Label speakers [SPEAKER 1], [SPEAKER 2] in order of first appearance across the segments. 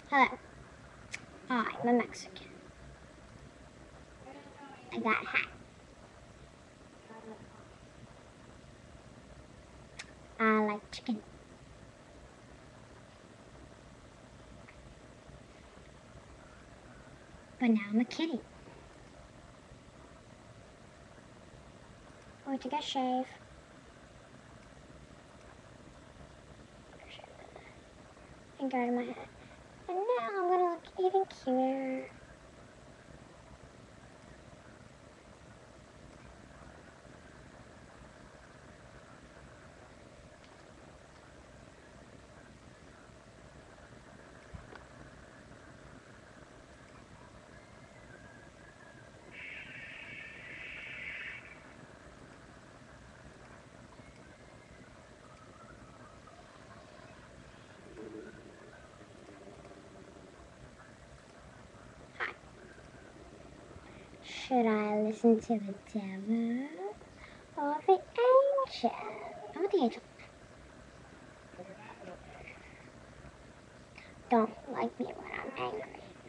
[SPEAKER 1] Hello, I'm a Mexican. I got a hat. I like chicken. But now I'm a kitty. I went to get a shave. And got in my hat. And now I'm gonna look even cuter. Hi. Should I listen to the devil or the angel? I want the angel. Don't like me when I'm angry.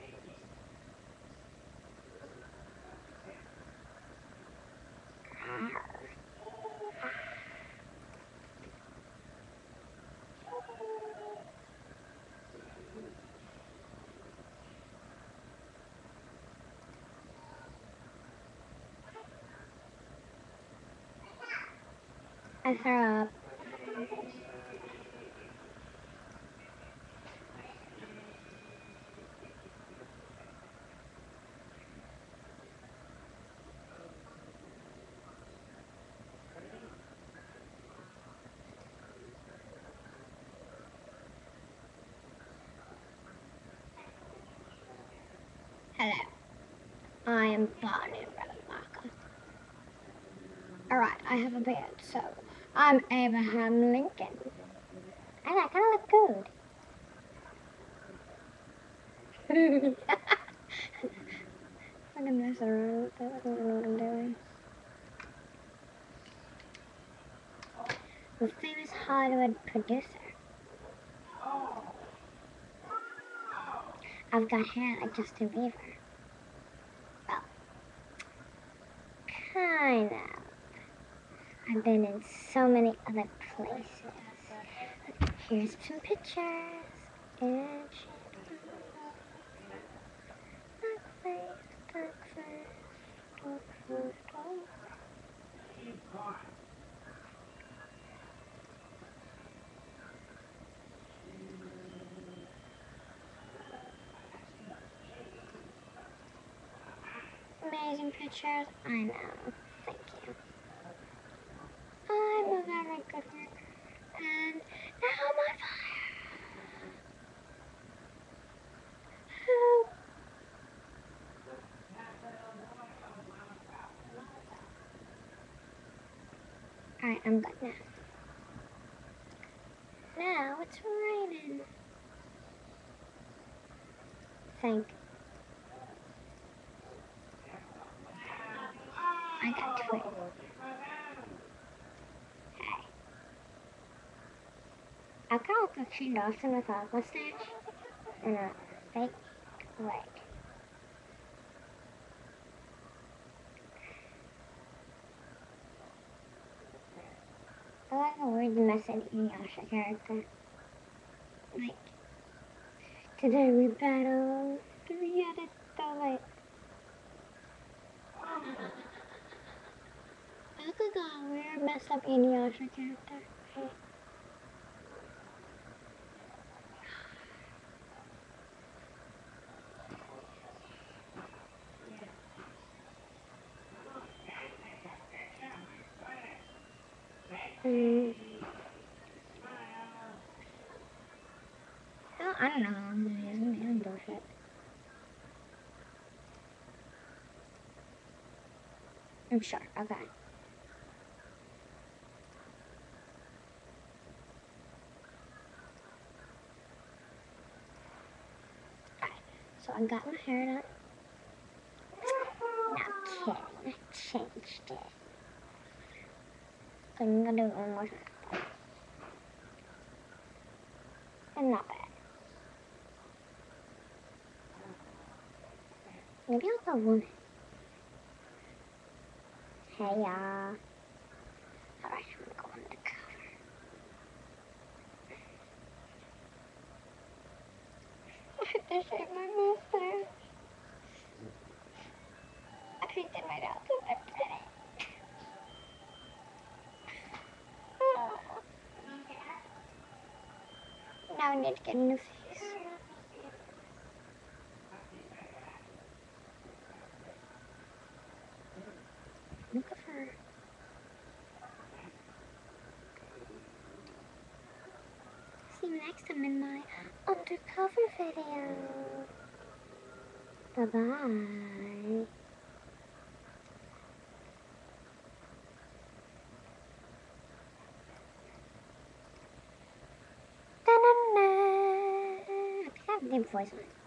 [SPEAKER 1] I throw up. Hello. I am Bonnie Random. Alright, I have a beard, so I'm Abraham Lincoln. And I kind of look good. I'm gonna mess around with that. I don't know what I'm doing. I'm a famous Hollywood producer. I've got hair like Justin Bieber. Well, kind of. I've been in so many other places. Here's some pictures. And amazing pictures. I know. Thank you. I'm a very good worker. And now I'm on fire. Help. Alright, I'm good now. Now it's raining. Thank you. I got twins. Hey. I kind of look like Shane Dawson with a mustache and a fake wig. I like a weird message in Yasha character. Like, today we battle. We had it so late. I look like a weird, messed up Inuyasha character. No, I don't know how long it is. I'm doing bullshit. I'm sure. Okay. Alright. So I got my hair done. Not kidding. I changed it. So I'm gonna do it one more time. And not bad. Maybe I'll go woman. Hey y'all. Alright, I'm gonna go undercover. I have to shave my mustache. I painted my nails so much today. Now I need to get a new face. Look at her. See you next time in my undercover video. Bye-bye. Da-na-na. I have the voice on.